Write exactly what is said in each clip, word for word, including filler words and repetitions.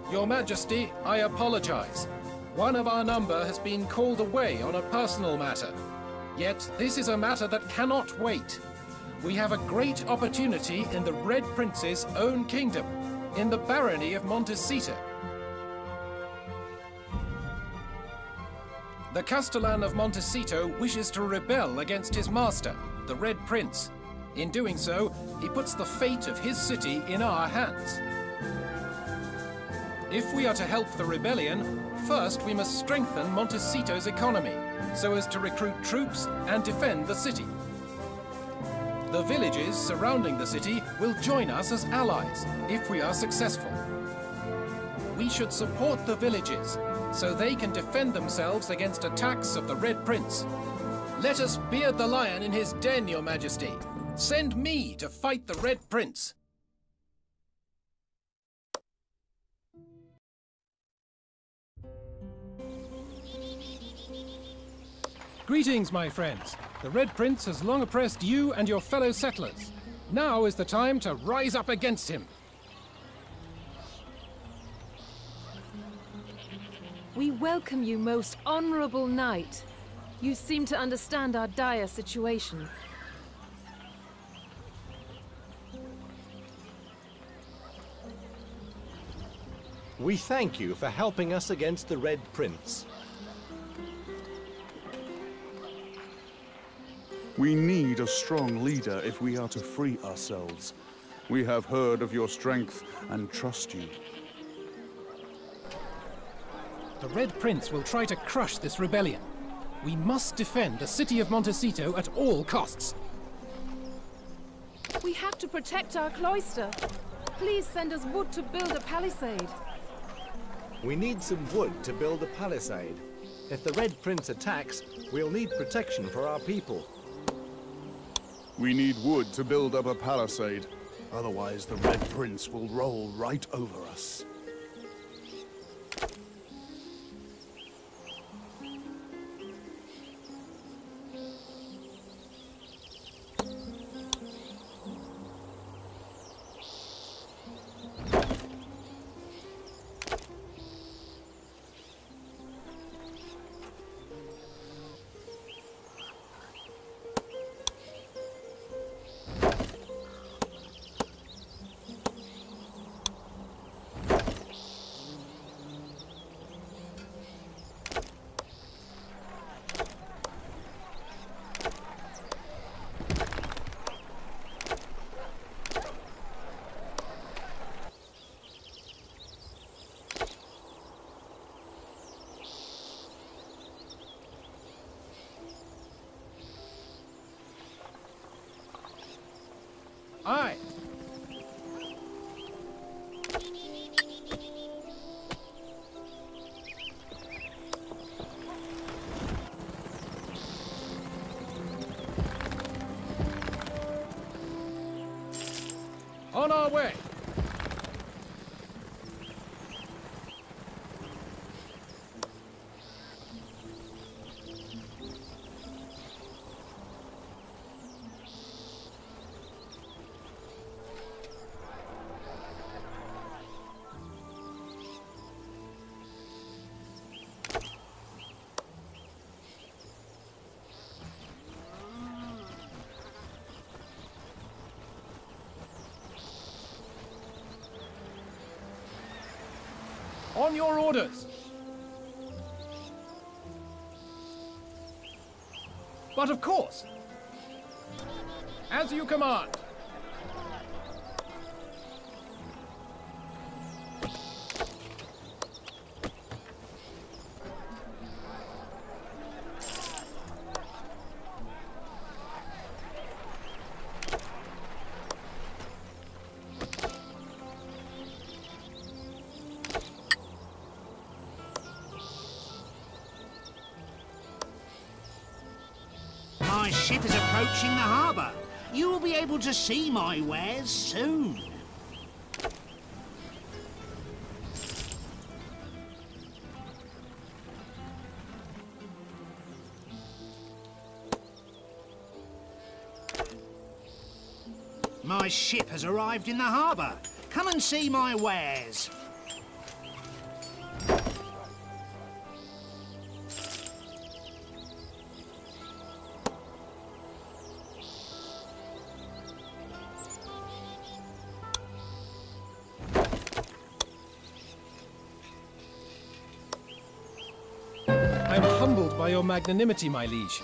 Your Majesty, I apologize. One of our number has been called away on a personal matter. Yet this is a matter that cannot wait. We have a great opportunity in the Red Prince's own kingdom, in the barony of Montecito. The Castellan of Montecito wishes to rebel against his master, the Red Prince. In doing so, he puts the fate of his city in our hands. If we are to help the rebellion, first we must strengthen Montecito's economy, so as to recruit troops and defend the city. The villages surrounding the city will join us as allies, if we are successful. We should support the villages, so they can defend themselves against attacks of the Red Prince. Let us beard the lion in his den, Your Majesty. Send me to fight the Red Prince. Greetings, my friends. The Red Prince has long oppressed you and your fellow settlers. Now is the time to rise up against him. We welcome you, most honorable knight. You seem to understand our dire situation. We thank you for helping us against the Red Prince. We need a strong leader if we are to free ourselves. We have heard of your strength and trust you. The Red Prince will try to crush this rebellion. We must defend the city of Montecito at all costs. We have to protect our cloister. Please send us wood to build a palisade. We need some wood to build a palisade. If the Red Prince attacks, we'll need protection for our people. We need wood to build up a palisade. Otherwise, the Red Prince will roll right over us. Aye. On our way. On your orders. But of course. As you command. My ship is approaching the harbour. You will be able to see my wares soon. My ship has arrived in the harbour. Come and see my wares. by your magnanimity, my liege.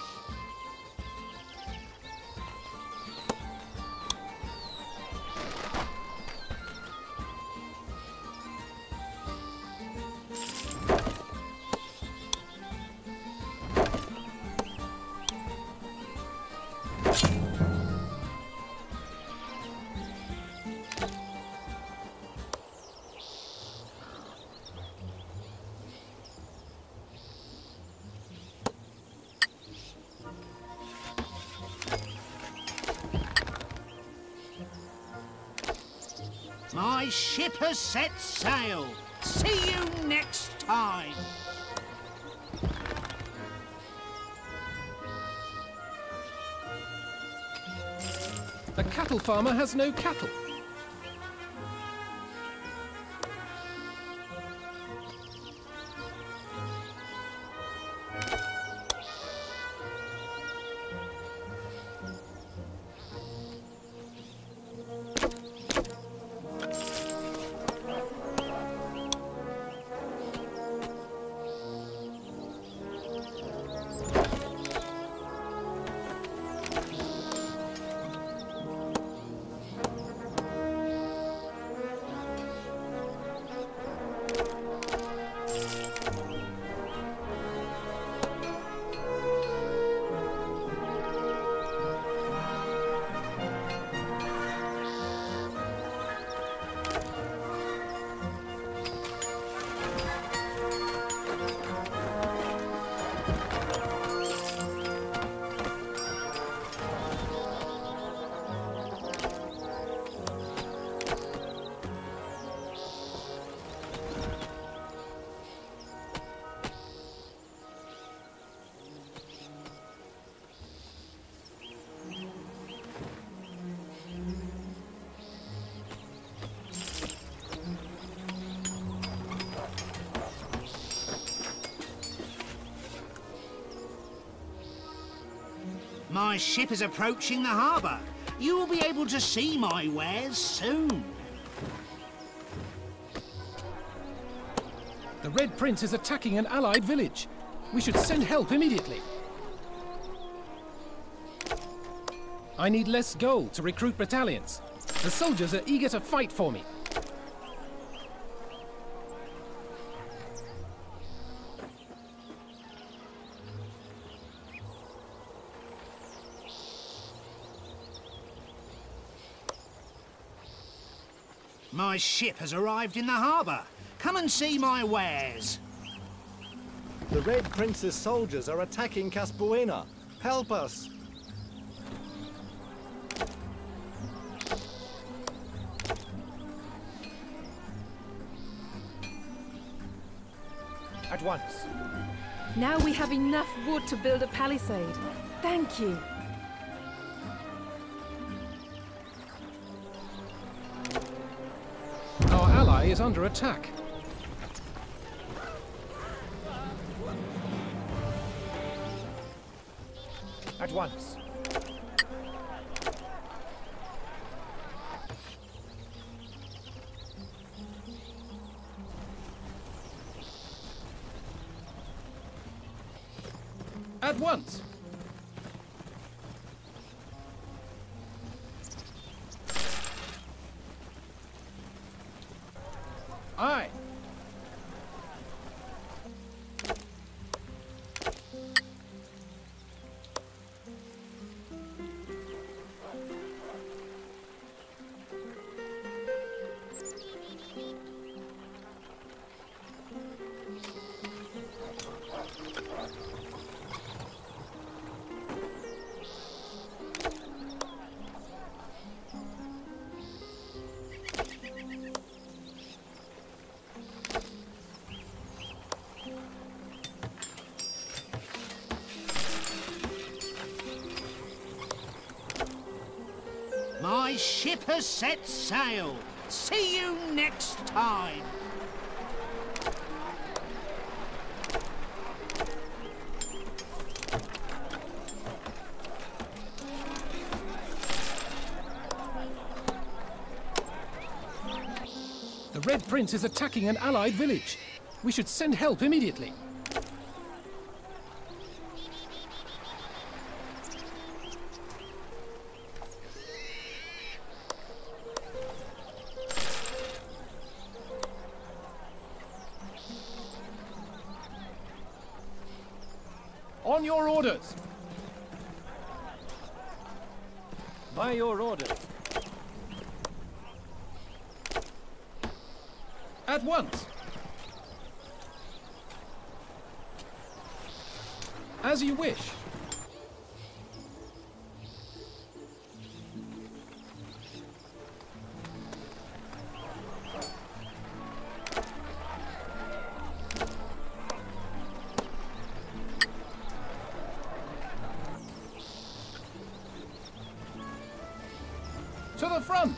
My ship has set sail. See you next time. A cattle farmer has no cattle. My ship is approaching the harbour. You will be able to see my wares soon. The Red Prince is attacking an allied village. We should send help immediately. I need less gold to recruit battalions. The soldiers are eager to fight for me. My ship has arrived in the harbour. Come and see my wares. The Red Prince's soldiers are attacking Casbuena. Help us! At once. Now we have enough wood to build a palisade. Thank you. Our ally is under attack. At once. At once. Aye. My ship has set sail. See you next time. The Red Prince is attacking an allied village. We should send help immediately. On your orders. By your orders. At once. As you wish. To the front!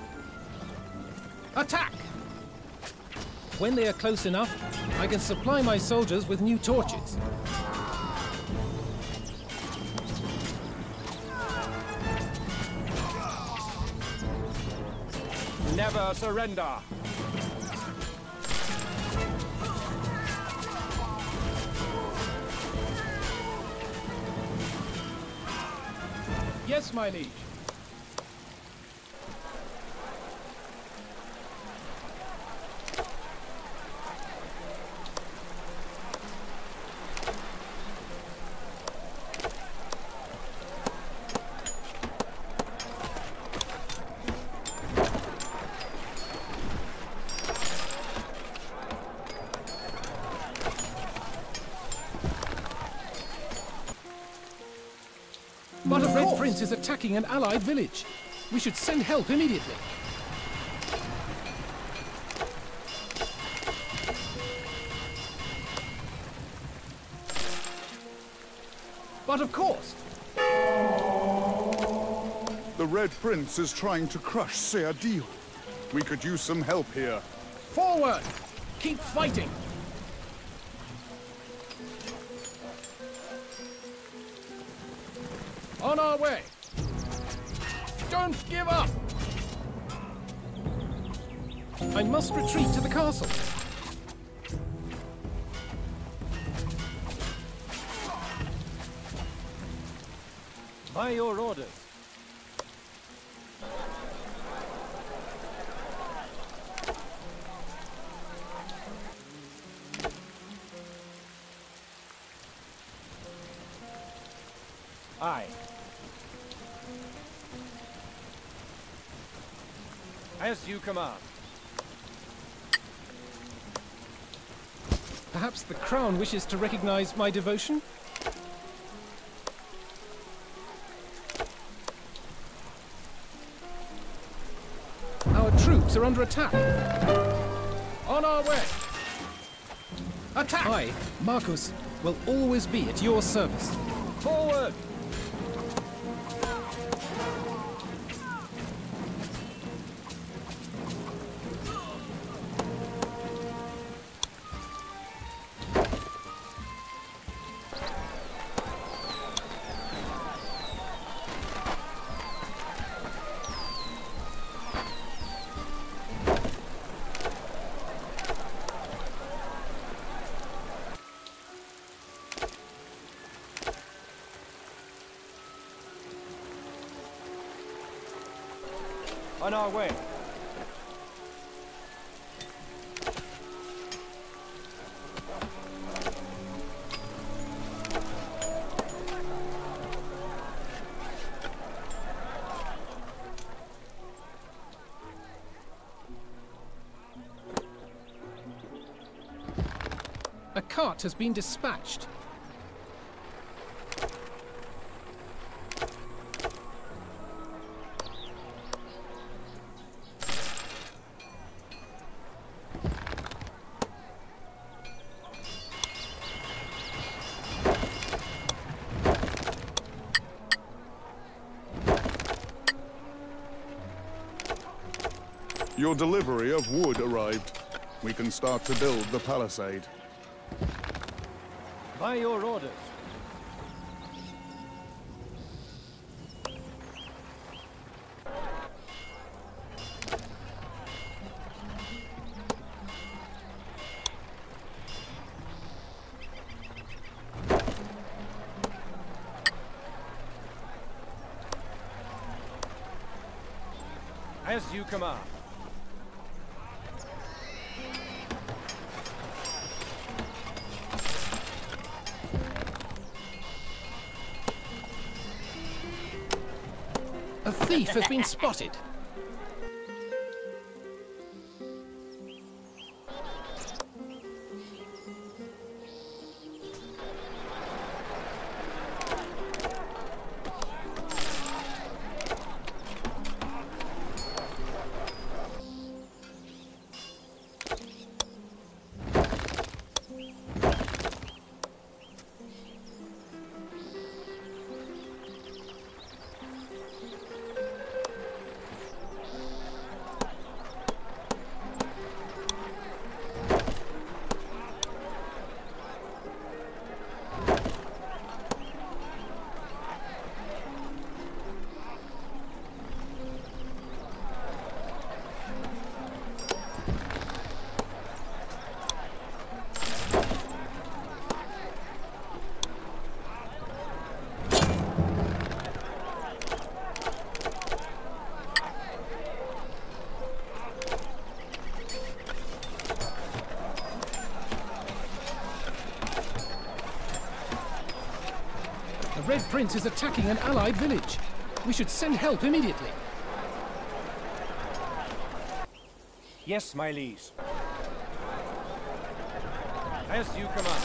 Attack! When they are close enough, I can supply my soldiers with new torches. Never surrender. Yes, my liege. But a Red Prince is attacking an allied village. We should send help immediately. But of course. The Red Prince is trying to crush Seadil. We could use some help here. Forward! Keep fighting! On our way! Don't give up! I must retreat to the castle. By your orders. Aye. As you command. Perhaps the crown wishes to recognize my devotion? Our troops are under attack. On our way. Attack! I, Marcus, will always be at your service. Forward! On our way. A cart has been dispatched. Your delivery of wood arrived. We can start to build the palisade. By your orders. As you command. A thief has been spotted. The Red Prince is attacking an allied village. We should send help immediately. Yes, my liege. As you command.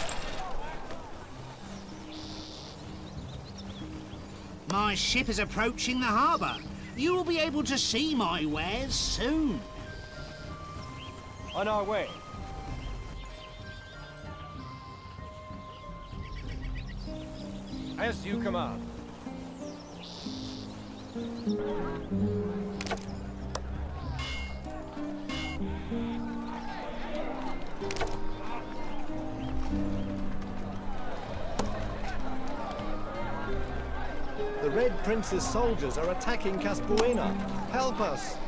My ship is approaching the harbour. You will be able to see my wares soon. On our way. As you command. The Red Prince's soldiers are attacking Caspuena. Help us!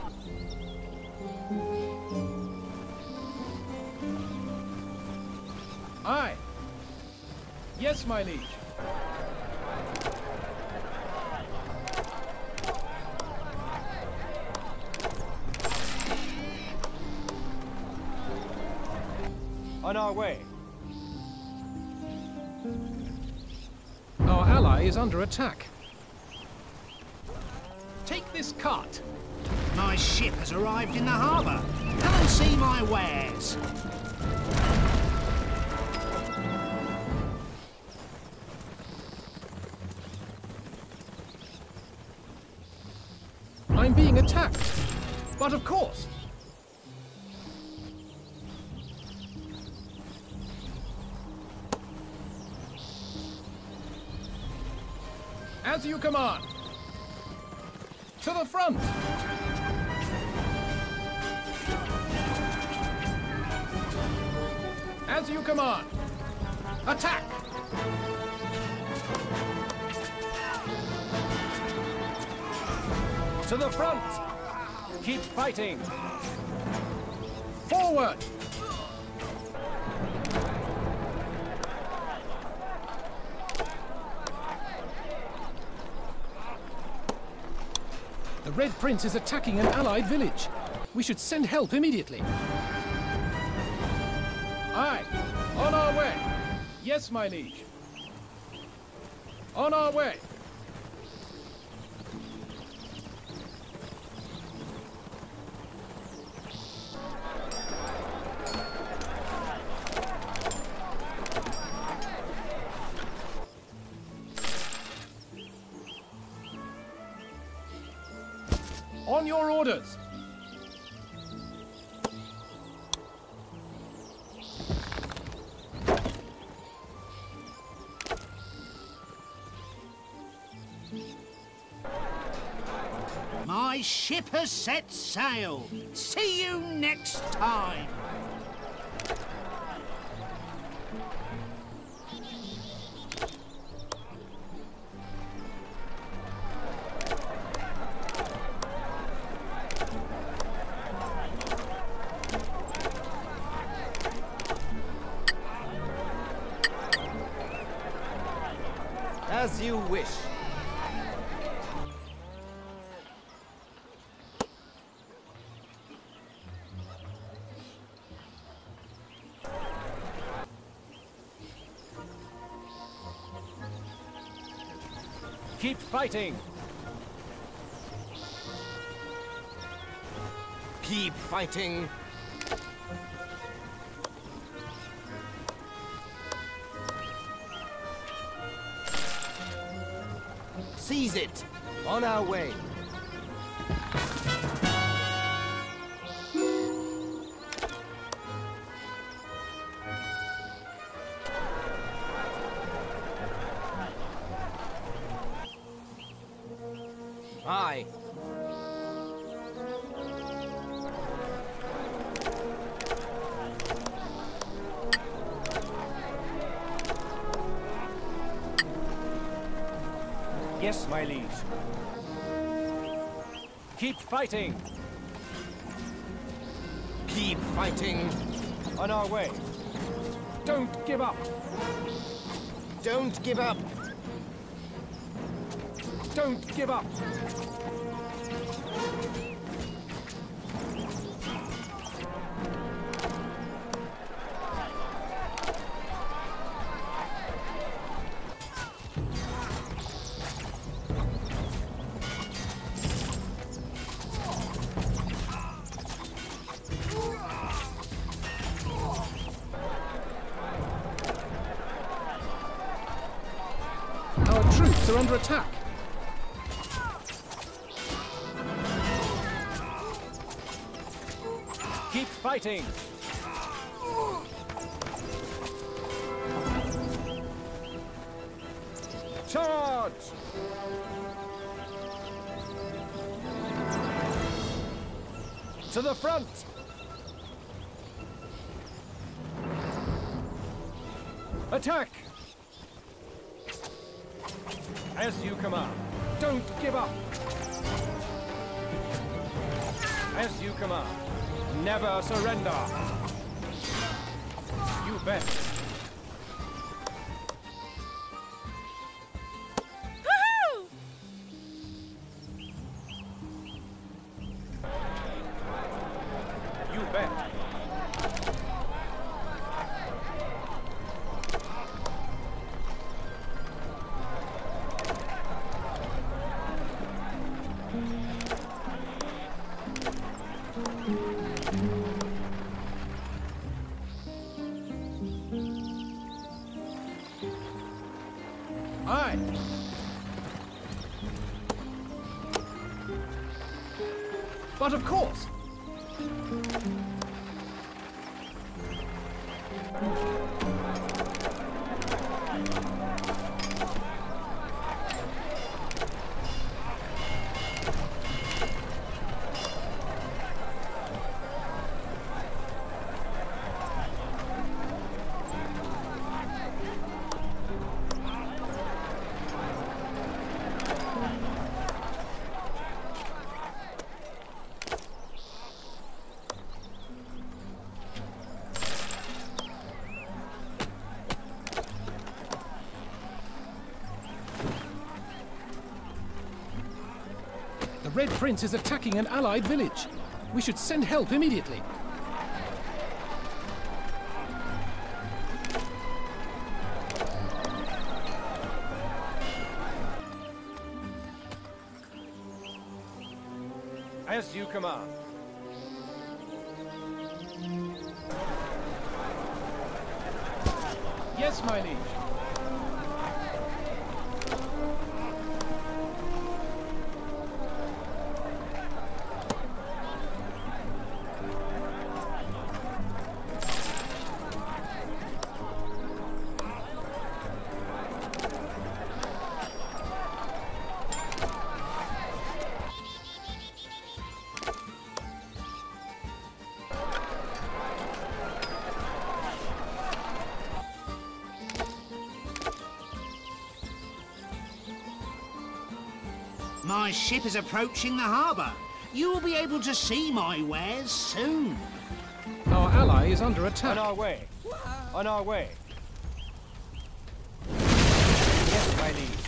Aye. Yes, my liege. On our way. Our ally is under attack. Take this cart. My ship has arrived in the harbour. Come and see my wares. I'm being attacked. But of course. As you command. To the front. As you command. Attack. To the front. Keep fighting. Forward. The Red Prince is attacking an allied village. We should send help immediately. Aye. On our way. Yes, my liege. On our way. On your orders. My ship has set sail. See you next time. As you wish. Keep fighting. Keep fighting. Seize it. On our way. Aye. Yes, my liege. Keep fighting. Keep fighting. On our way. Don't give up. Don't give up. Don't give up. Our troops are under attack. Keep fighting. Charge! To the front! Attack! As you command. Don't give up! As you command. Never surrender! You bet! You bet! Aye. But of course. The Red Prince is attacking an allied village. We should send help immediately. As you command. Yes, my liege. My ship is approaching the harbour. You will be able to see my wares soon. Our ally is under attack. On our way. On our way. Yes, my liege.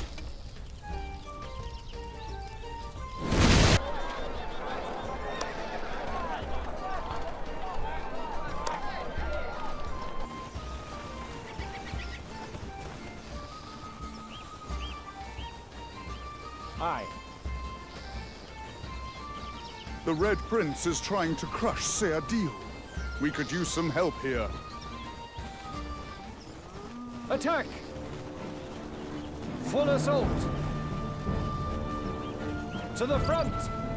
Aye. The Red Prince is trying to crush Seadil. We could use some help here. Attack! Full assault! To the front!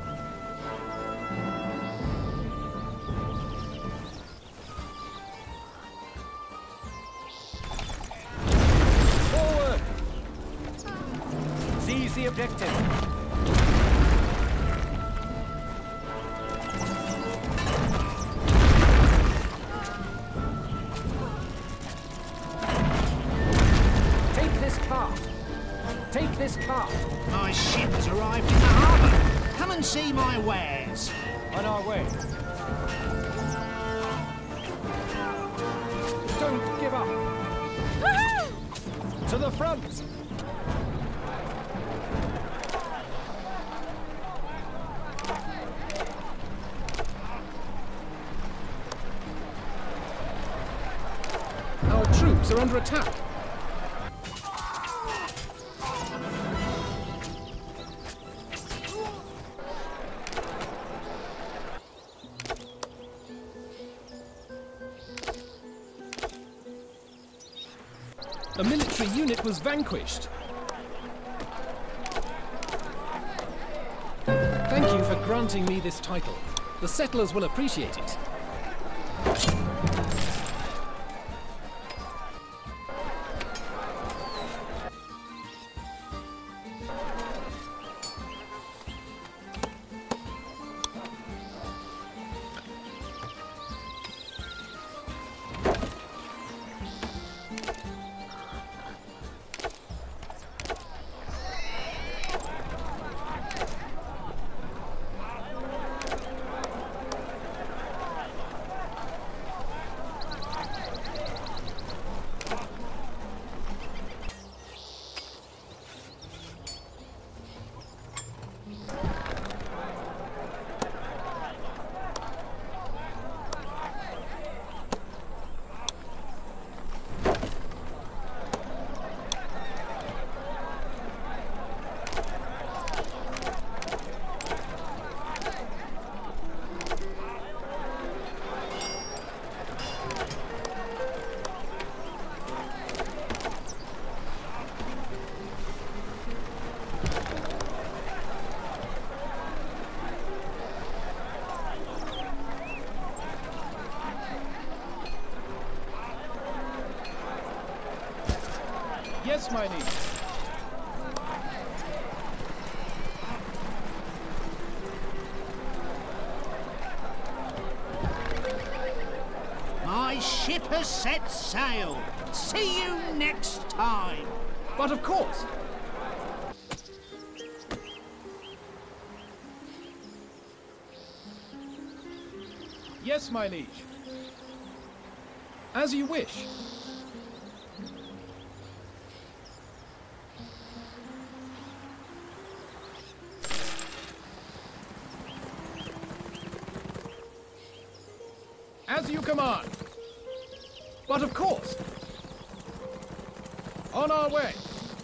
Forward! Seize the objective! Take this cart. My ship has arrived in the harbour. Come and see my wares. On our way. Don't give up. To the front. Our troops are under attack. A military unit was vanquished. Thank you for granting me this title. The settlers will appreciate it. Yes, my liege. My ship has set sail. See you next time. But of course. Yes, my liege. As you wish. As you command. But of course. On our way.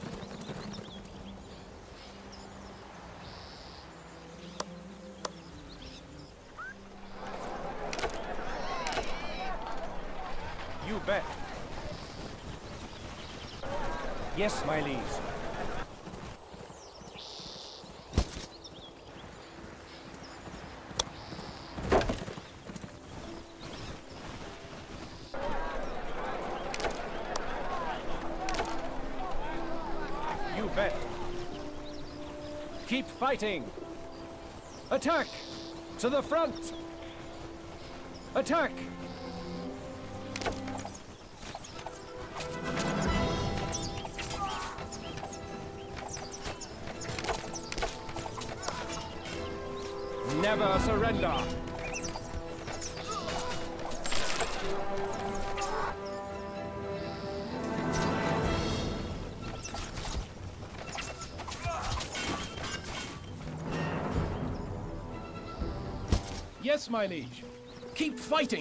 You bet. Yes, my liege. You bet. Keep fighting. Attack! To the front! Attack! Never surrender! Yes, my liege. Keep fighting!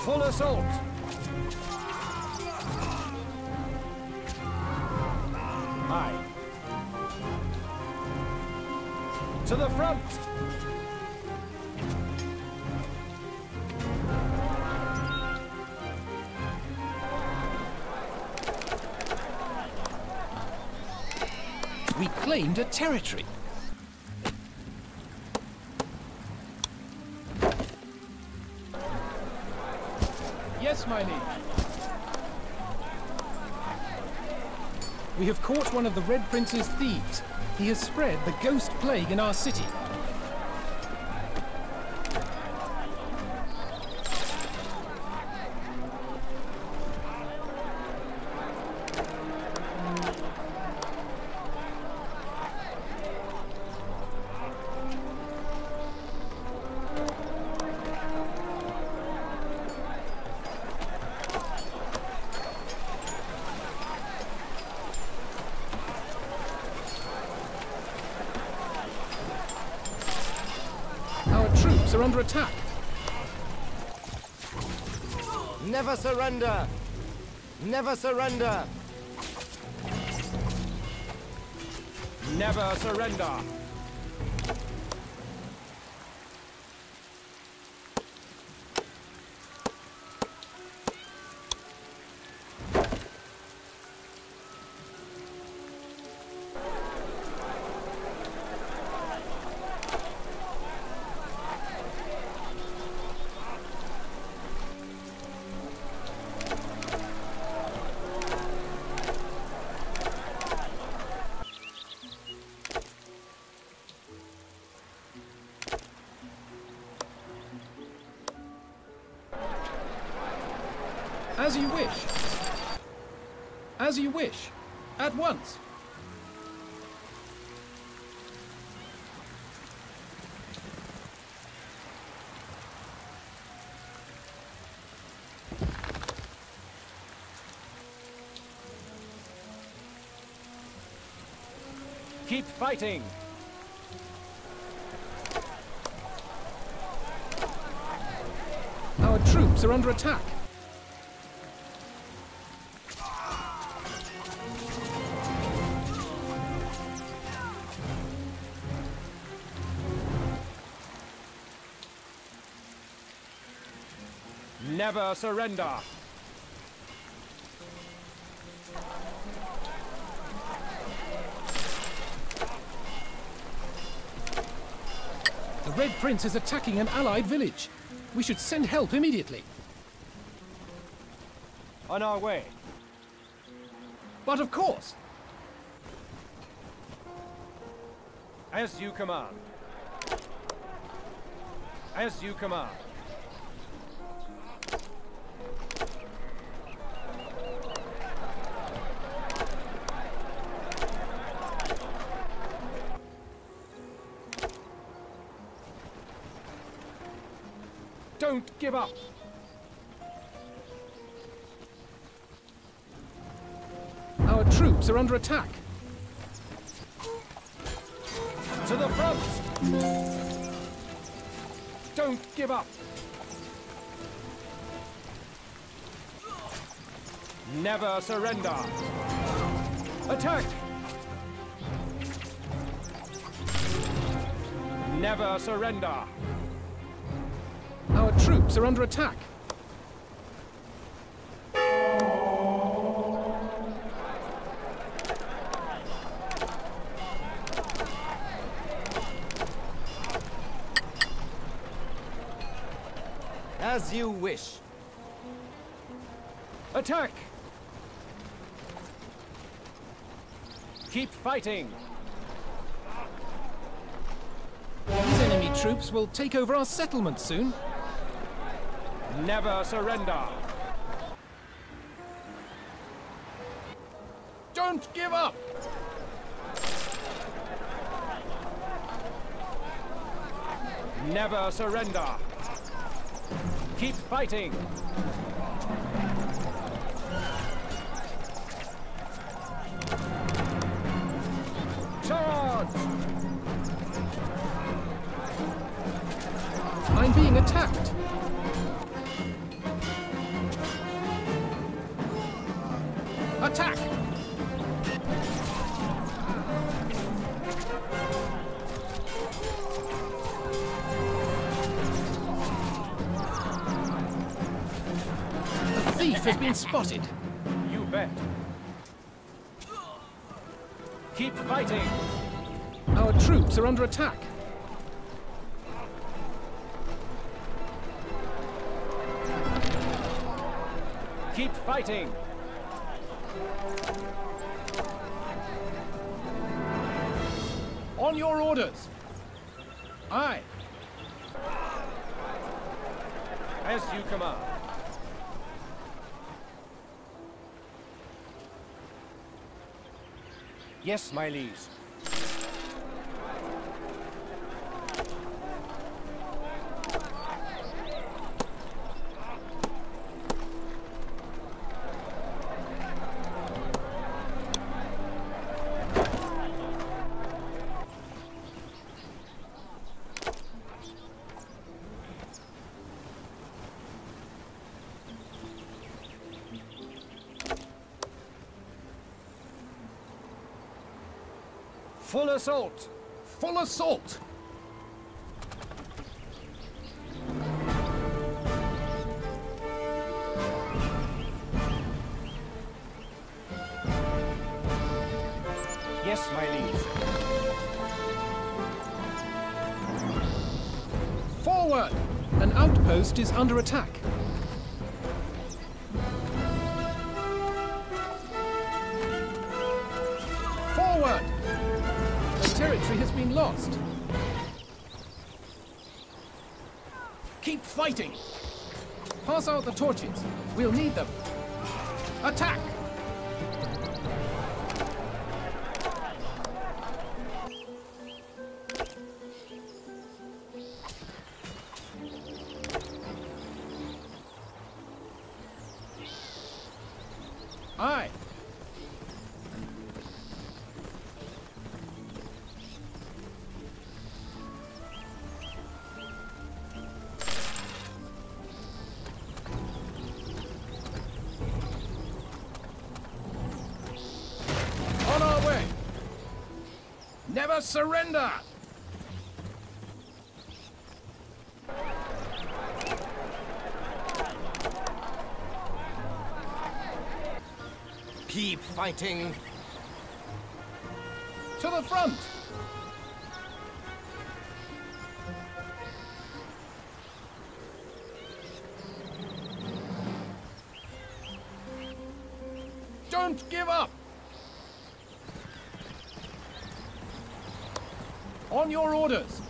Full assault! Aye. To the front! We claimed a territory. Yes, my liege. We have caught one of the Red Prince's thieves. He has spread the ghost plague in our city. Our troops are under attack. Never surrender! Never surrender! Never surrender! As you wish. As you wish. At once. Keep fighting! Our troops are under attack. Never surrender! The Red Prince is attacking an allied village. We should send help immediately. On our way. But of course. As you command. As you command. Don't give up! Our troops are under attack. To the front! Don't give up! Never surrender! Attack! Never surrender! Our troops are under attack. As you wish. Attack! Keep fighting! These enemy troops will take over our settlement soon. Never surrender! Don't give up! Never surrender! Keep fighting! Charge! I'm being attacked. thief has been spotted. You bet. Keep fighting. Our troops are under attack. Keep fighting. On your orders. Aye. As you command. Yes, my liege. Full assault! Full assault! Yes, my liege. Forward! An outpost is under attack. Forward! The territory has been lost. Keep fighting! Pass out the torches. We'll need them. Attack! Aye. On our way. Never surrender. Keep fighting. To the front. Don't give up. On your orders.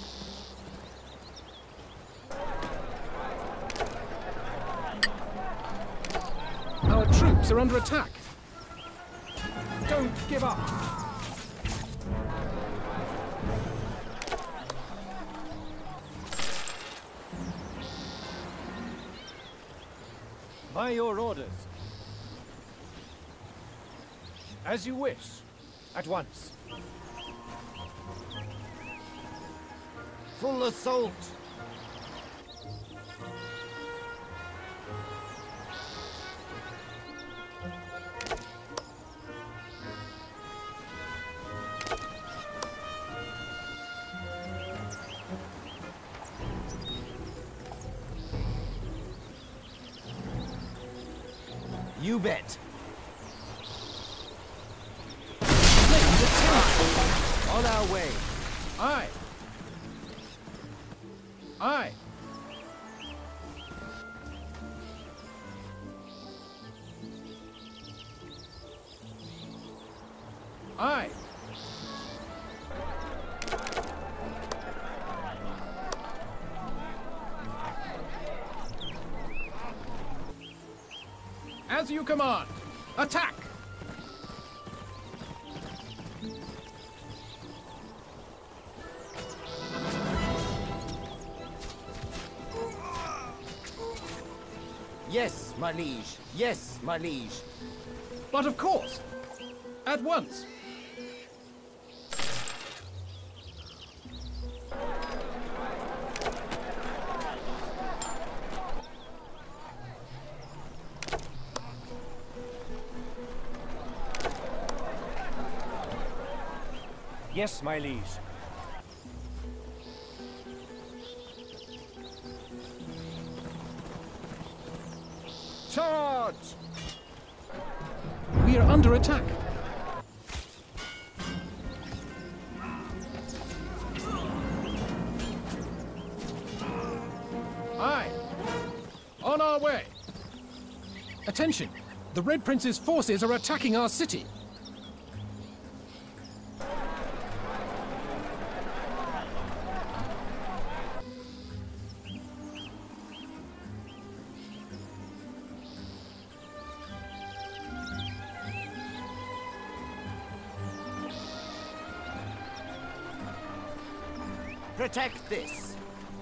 Our troops are under attack. Don't give up. By your orders. As you wish. At once. Full assault. You bet. On our way. Aye. Aye. Aye. As you command. Attack! Yes, my liege. Yes, my liege. But of course. At once. Yes, my liege. Charge! We are under attack. Aye. On our way. Attention! The Red Prince's forces are attacking our city. Protect this.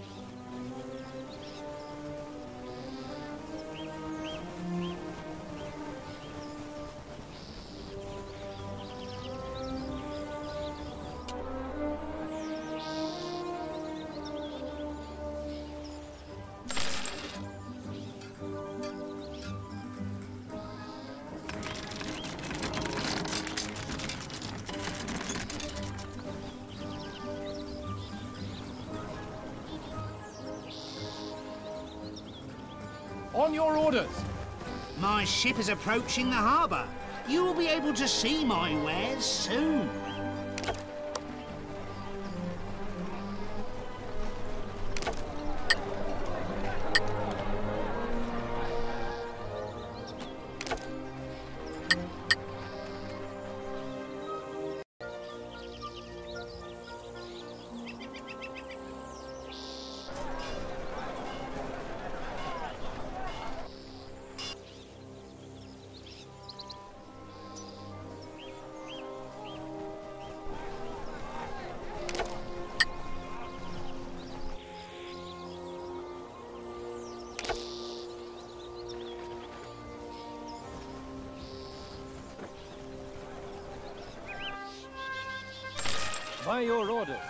On your orders. My ship is approaching the harbour. You will be able to see my wares soon. By your orders.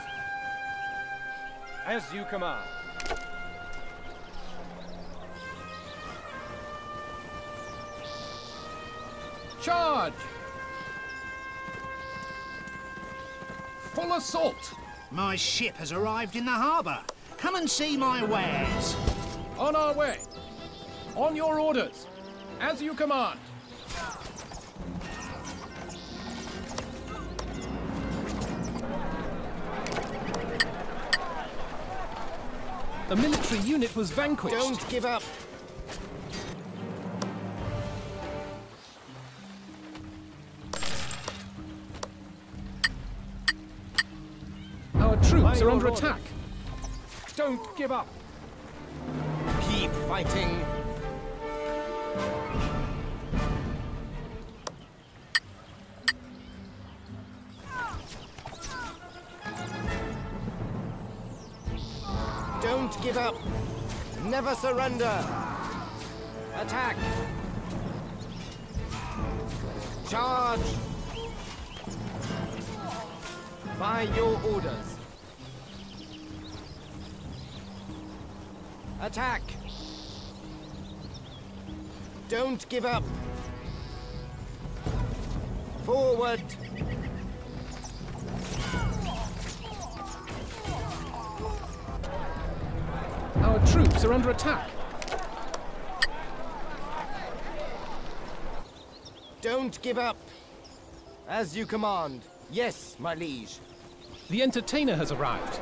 As you command. Charge! Full assault! My ship has arrived in the harbour. Come and see my wares. On our way. On your orders. As you command. The military unit was vanquished. Don't give up. Our troops By are under your attack. Don't give up. Keep fighting. Don't give up. Never surrender. Attack. Charge. By your orders. Attack. Don't give up. Forward. Our troops are under attack. Don't give up. As you command. Yes, my liege. The entertainer has arrived.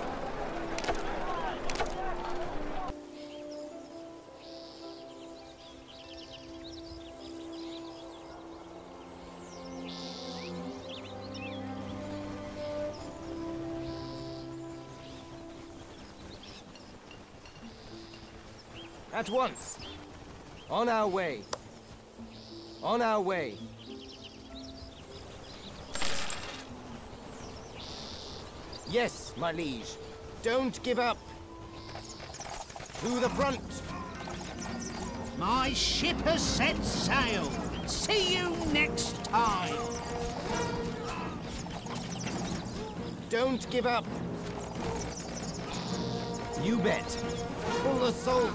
At once. On our way. On our way. Yes, my liege. Don't give up. To the front. My ship has set sail. See you next time. Don't give up. You bet. Full assault.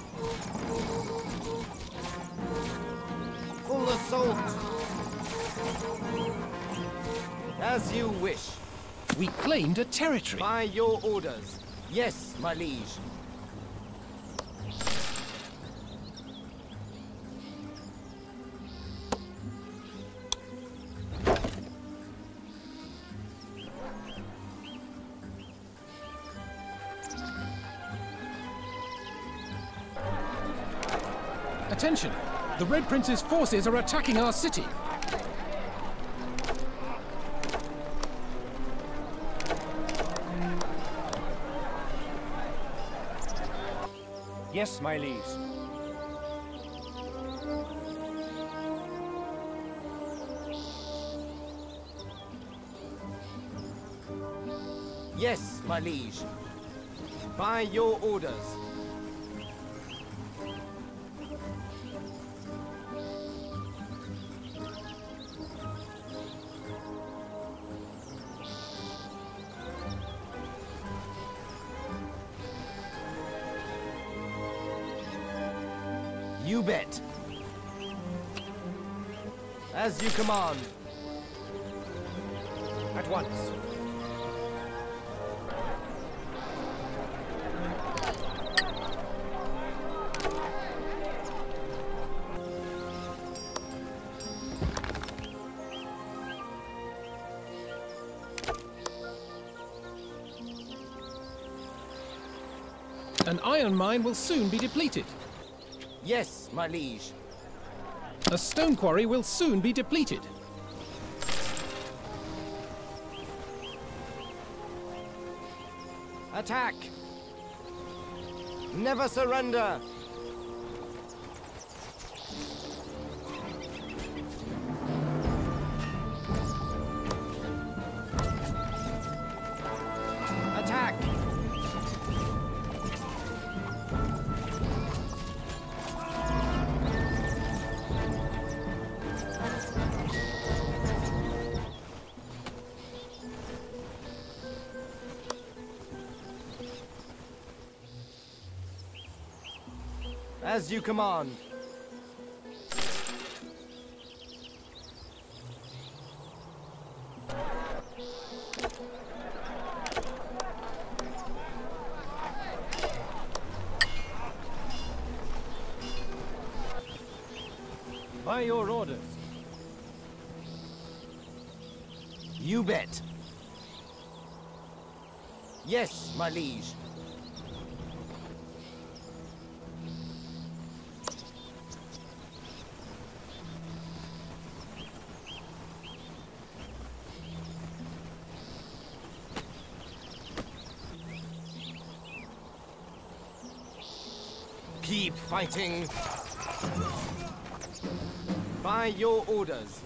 Full assault. As you wish. We claimed a territory. By your orders. Yes, my liege. Attention! The Red Prince's forces are attacking our city. Yes, my liege. Yes, my liege. By your orders. You bet. As you command. At once. An iron mine will soon be depleted. Yes, my liege. A stone quarry will soon be depleted. Attack! Never surrender! Attack! As you command. By your orders. You bet. Yes, my liege. Keep fighting. By your orders.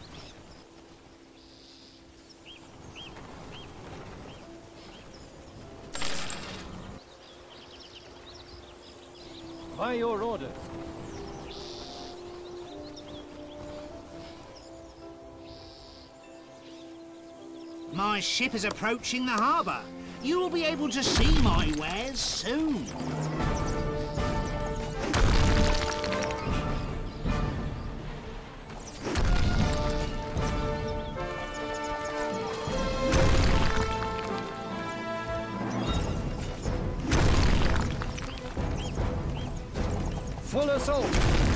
By your orders. My ship is approaching the harbour. You will be able to see my wares soon. Full assault!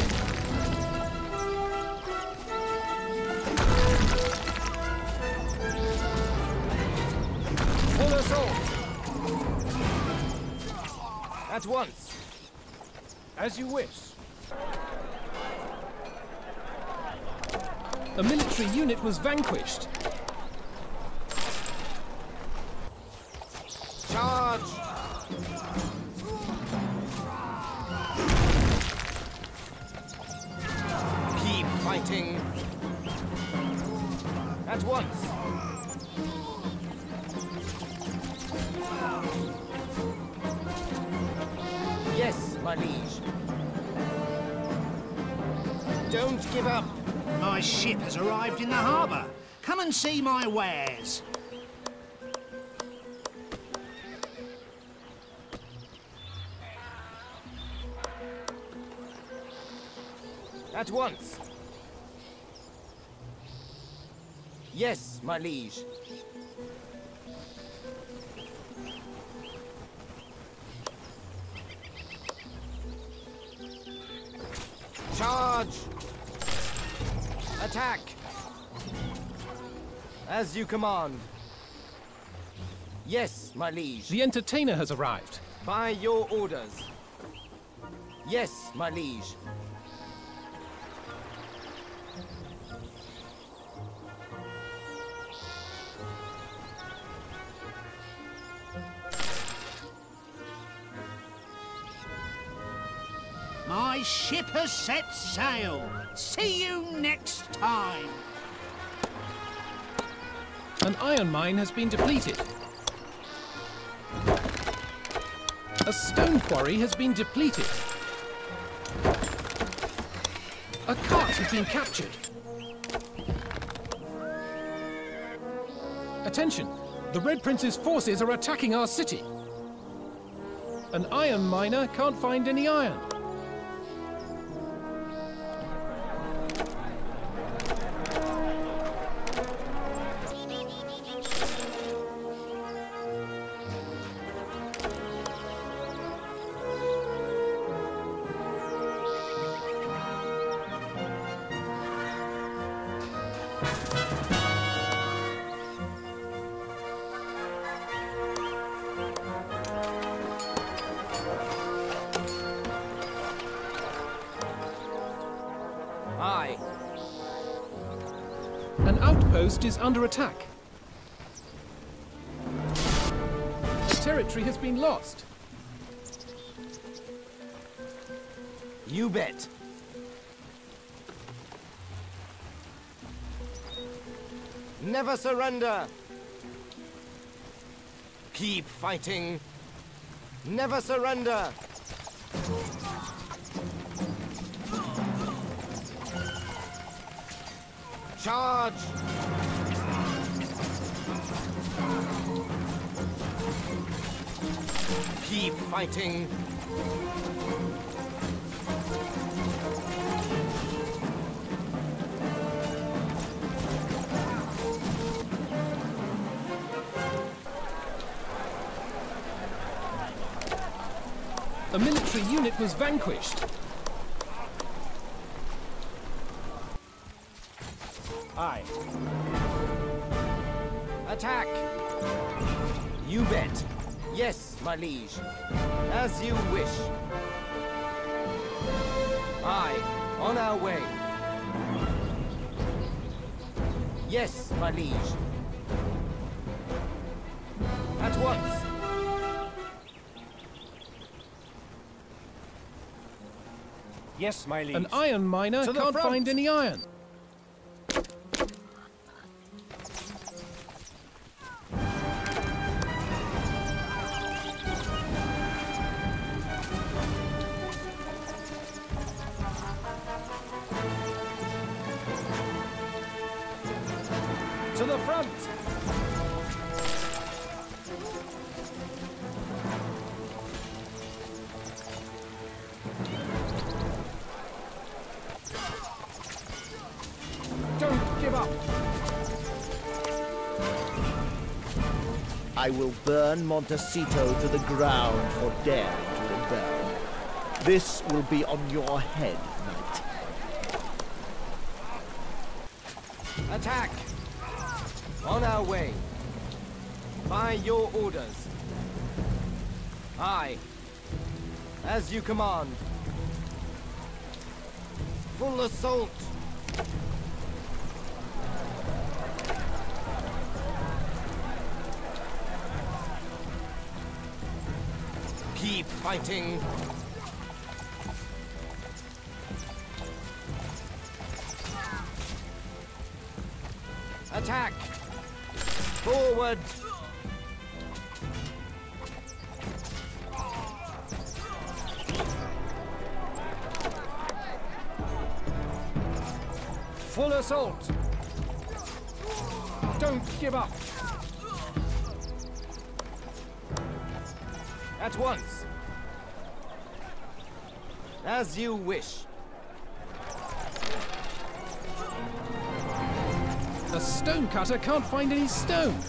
Full assault! At once. As you wish. A military unit was vanquished. Charge! Keep fighting. At once. Yes, my liege. Don't give up. My ship has arrived in the harbour. Come and see my wares. At once. Yes, my liege. Charge! Attack! As you command. Yes, my liege. The entertainer has arrived. By your orders. Yes, my liege. My ship has set sail. See you next time. An iron mine has been depleted. A stone quarry has been depleted. A cart has been captured. Attention! The Red Prince's forces are attacking our city. An iron miner can't find any iron. Aye. An outpost is under attack. A territory has been lost. You bet. Never surrender. Keep fighting. Never surrender. Charge! Keep fighting. A military unit was vanquished. Aye. Attack! You bet. Yes, my liege. As you wish. Aye, on our way. Yes, my liege. At once. Yes, my liege. An iron miner To the can't front. find any iron. To the front. Don't give up. I will burn Montecito to the ground for daring to rebel. This will be on your head, knight. Attack! On our way. By your orders. Aye. As you command. Full assault. Keep fighting. Attack! Forward! Full assault. Don't give up. At once. As you wish. A stone cutter can't find any stone.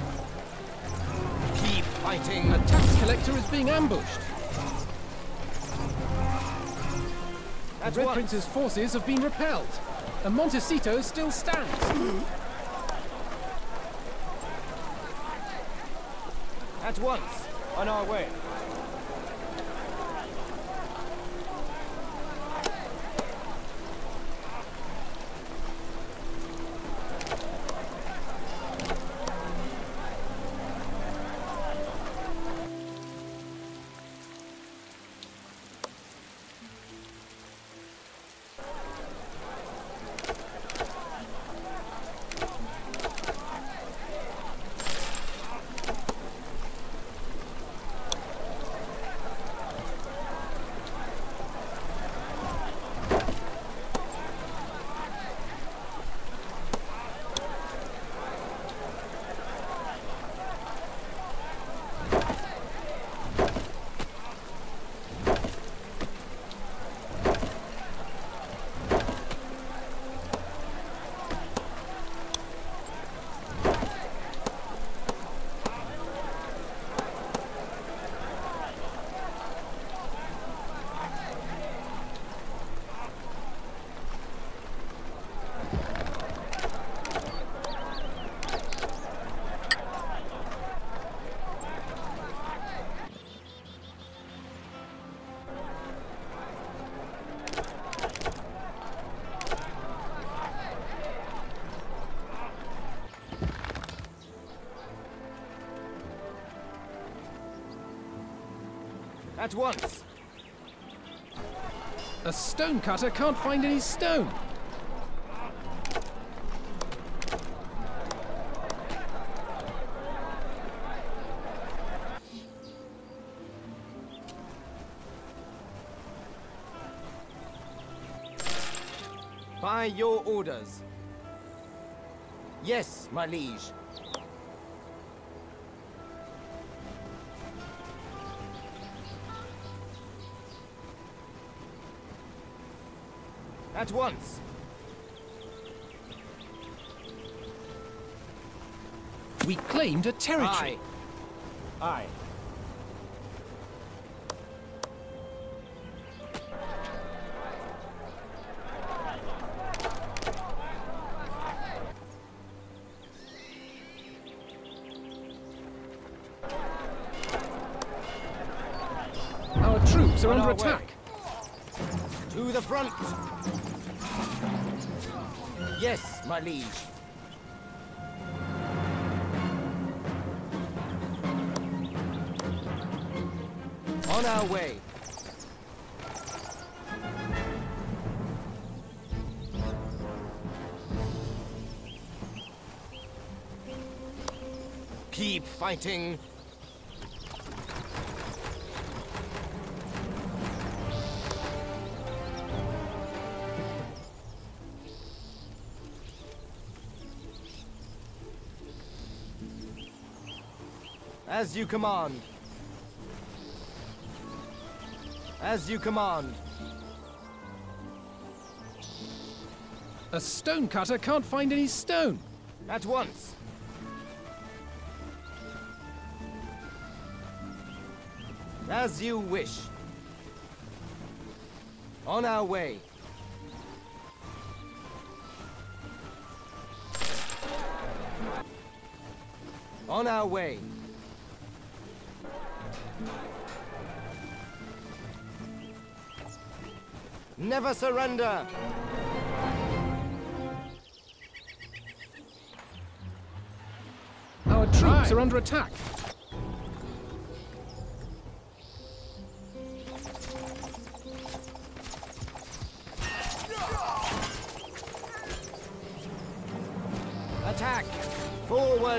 Keep fighting. A tax collector is being ambushed. The At Red once. Prince's forces have been repelled, and Montecito still stands. At once. On our way. At once. A stonecutter can't find any stone. By your orders. Yes, my liege. At once. We claimed a territory. Aye. Aye. Our troops are On under our way. attack. To the front. Yes, my liege. On our way. Keep fighting. As you command. As you command. A stonecutter can't find any stone. At once. As you wish. On our way. On our way. Never surrender! Our troops are under attack. Attack! Forward!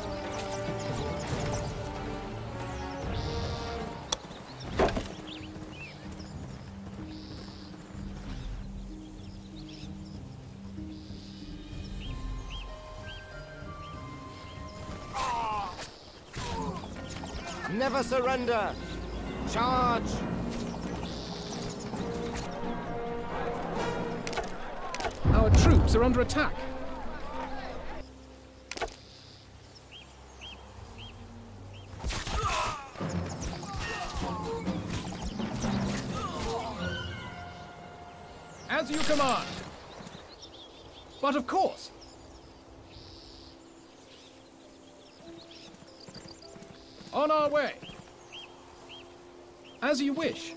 Never surrender! Charge! Our troops are under attack. As you command. But of course. On our way. As you wish.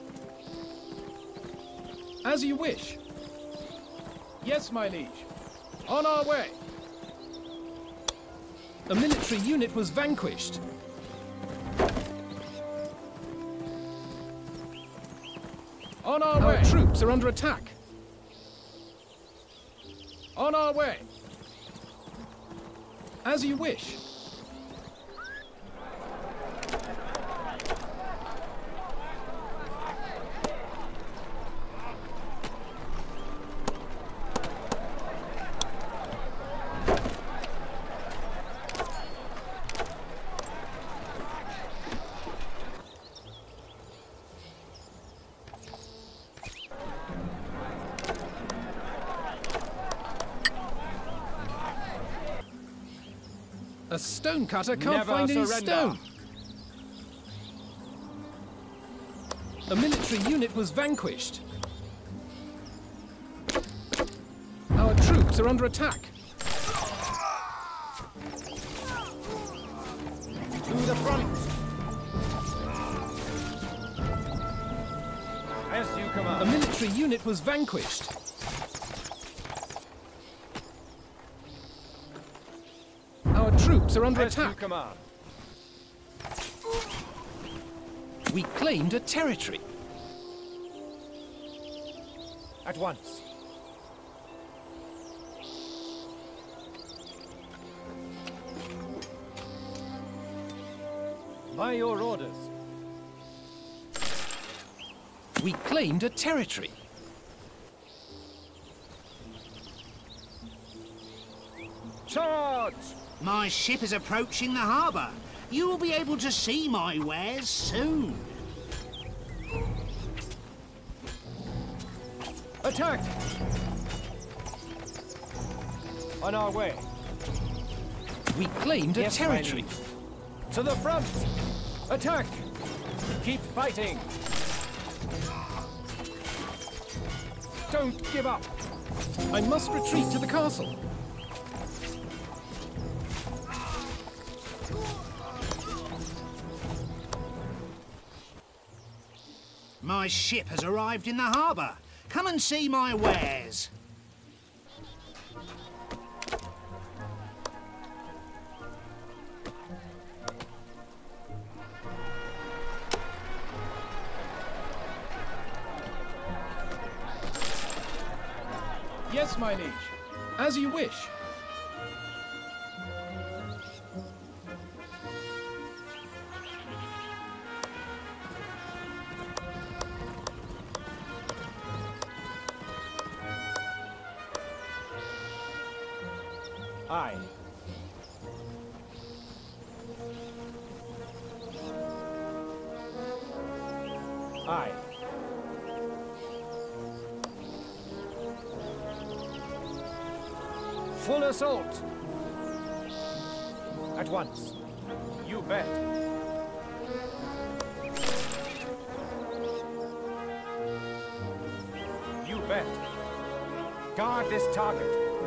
As you wish. Yes, my liege. On our way. A military unit was vanquished. On our, our way. Our troops are under attack. On our way. As you wish. A stonecutter can't Never find any surrender. stone. A military unit was vanquished. Our troops are under attack. To the front! As you A command. military unit was vanquished. Our troops are under As you attack. command. We claimed a territory. At once. By your orders. We claimed a territory. Charge! My ship is approaching the harbour. You will be able to see my wares soon. Attack! On our way. We claimed a Yes, my territory. liege. To the front! Attack! Keep fighting! Don't give up! I must retreat to the castle. My ship has arrived in the harbour. Come and see my wares. Yes, my liege. As you wish. Aye. Aye. Full assault! At once. You bet. You bet. Guard this target.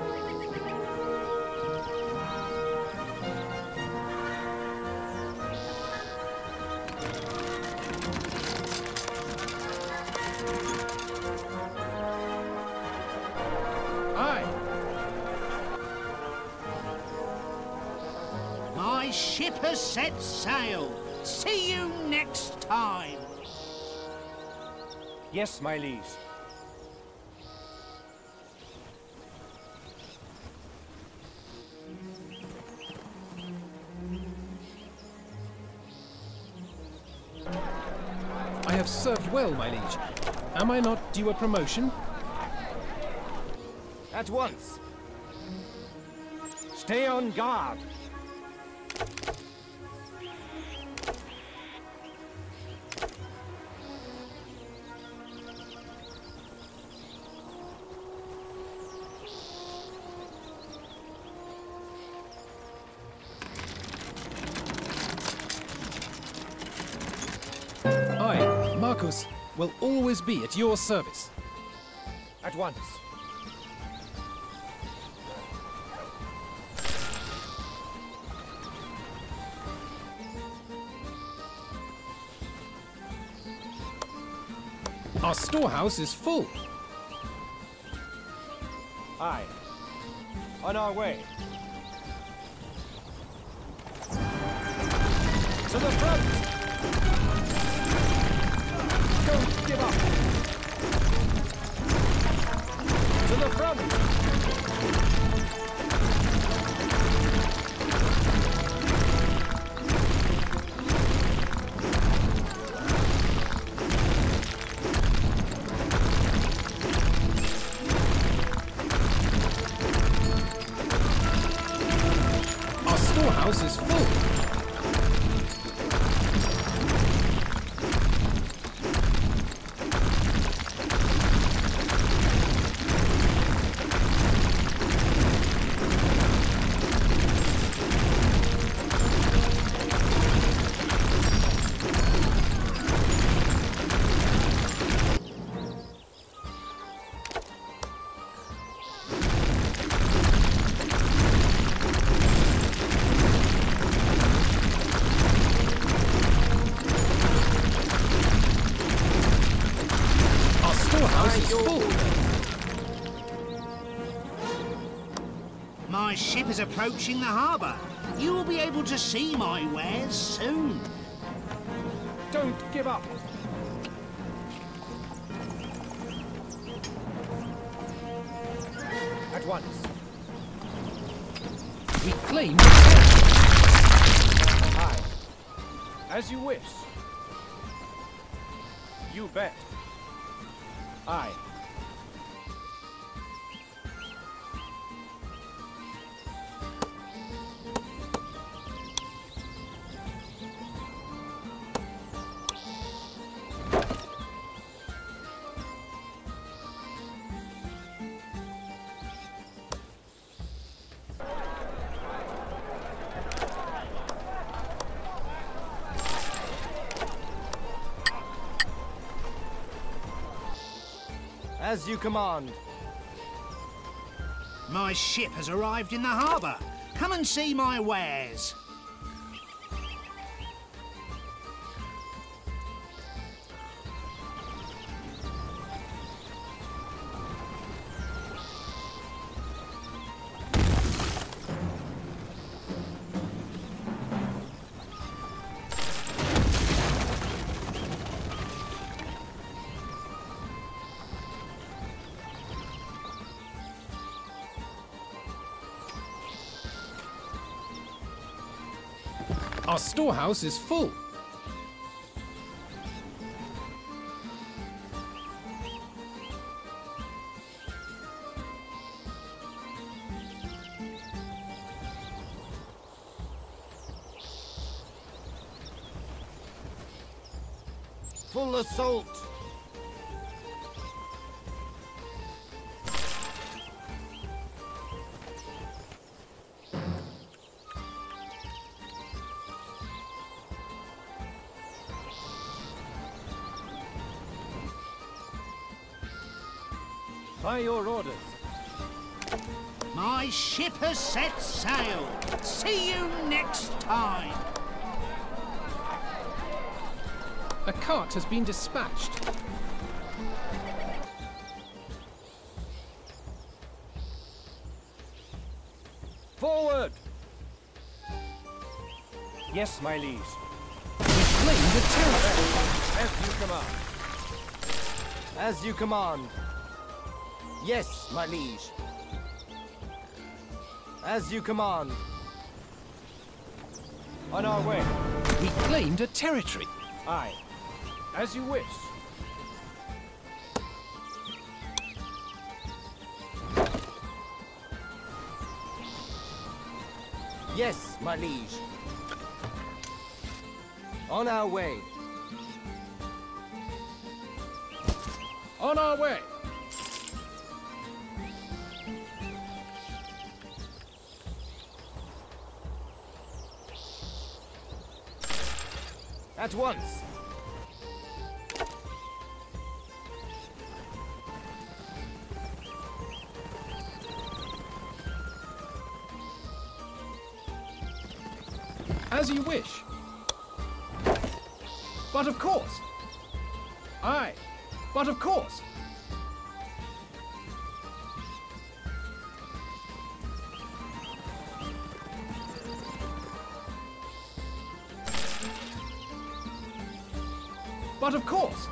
My ship has set sail. See you next time. Yes, my liege. I have served well, my liege. Am I not due a promotion? At once. Stay on guard. I, Marcus, will always be at your service. At once. Our storehouse is full. Aye. On our way. To the front! Don't give up! To the front! Our storehouse is full. Storehouse is full. My ship is approaching the harbour. You will be able to see my wares soon. Don't give up! At once. We claim the territory. Aye. As you wish. You bet. Aye. As you command. My ship has arrived in the harbour. Come and see my wares. Our storehouse is full. Full assault. By your orders. My ship has set sail. See you next time. A cart has been dispatched. Forward! Yes, my liege. We claim the territory. As you command. As you command. Yes, my liege. As you command. On our way. We claimed a territory. Aye. As you wish. Yes, my liege. On our way. On our way. At once. As you wish. But of course. Aye. But of course. But of course.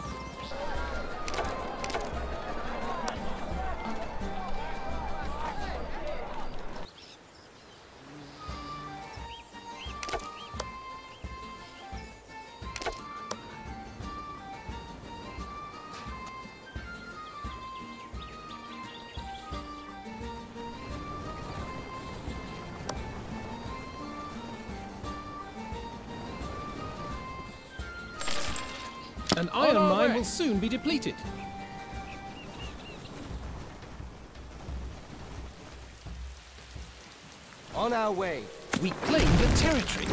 An iron our mine way. will soon be depleted. On our way. We claimed a territory.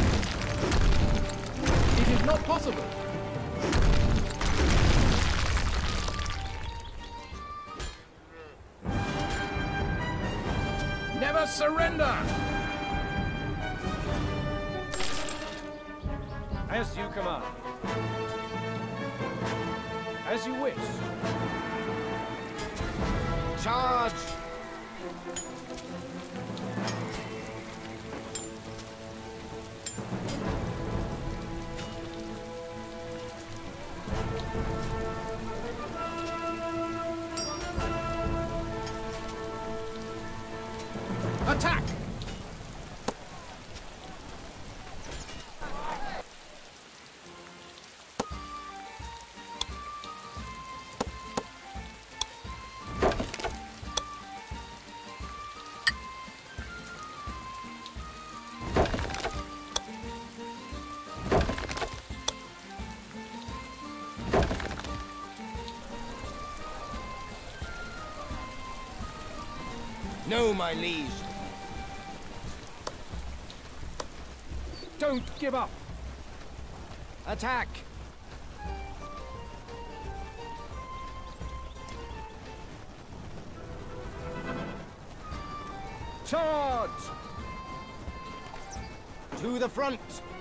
It is not possible. Never surrender! As you command. As you wish. Charge! Attack! No, my liege. Don't give up! Attack! Charge! To the front!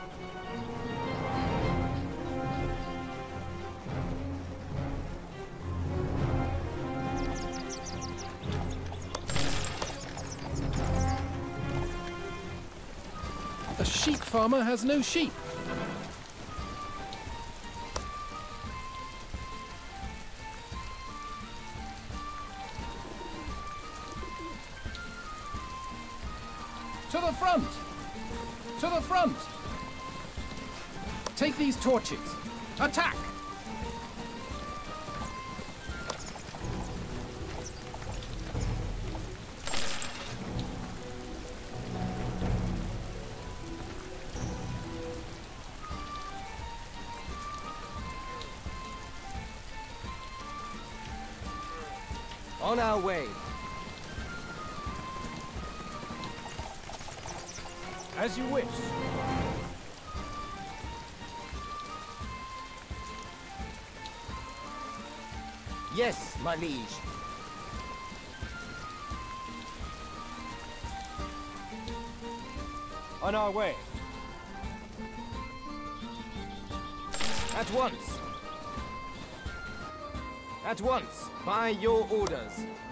The sheep farmer has no sheep. To the front! To the front! Take these torches. Attack! On our way. As you wish. Yes, my liege. On our way. At once. At once, by your orders.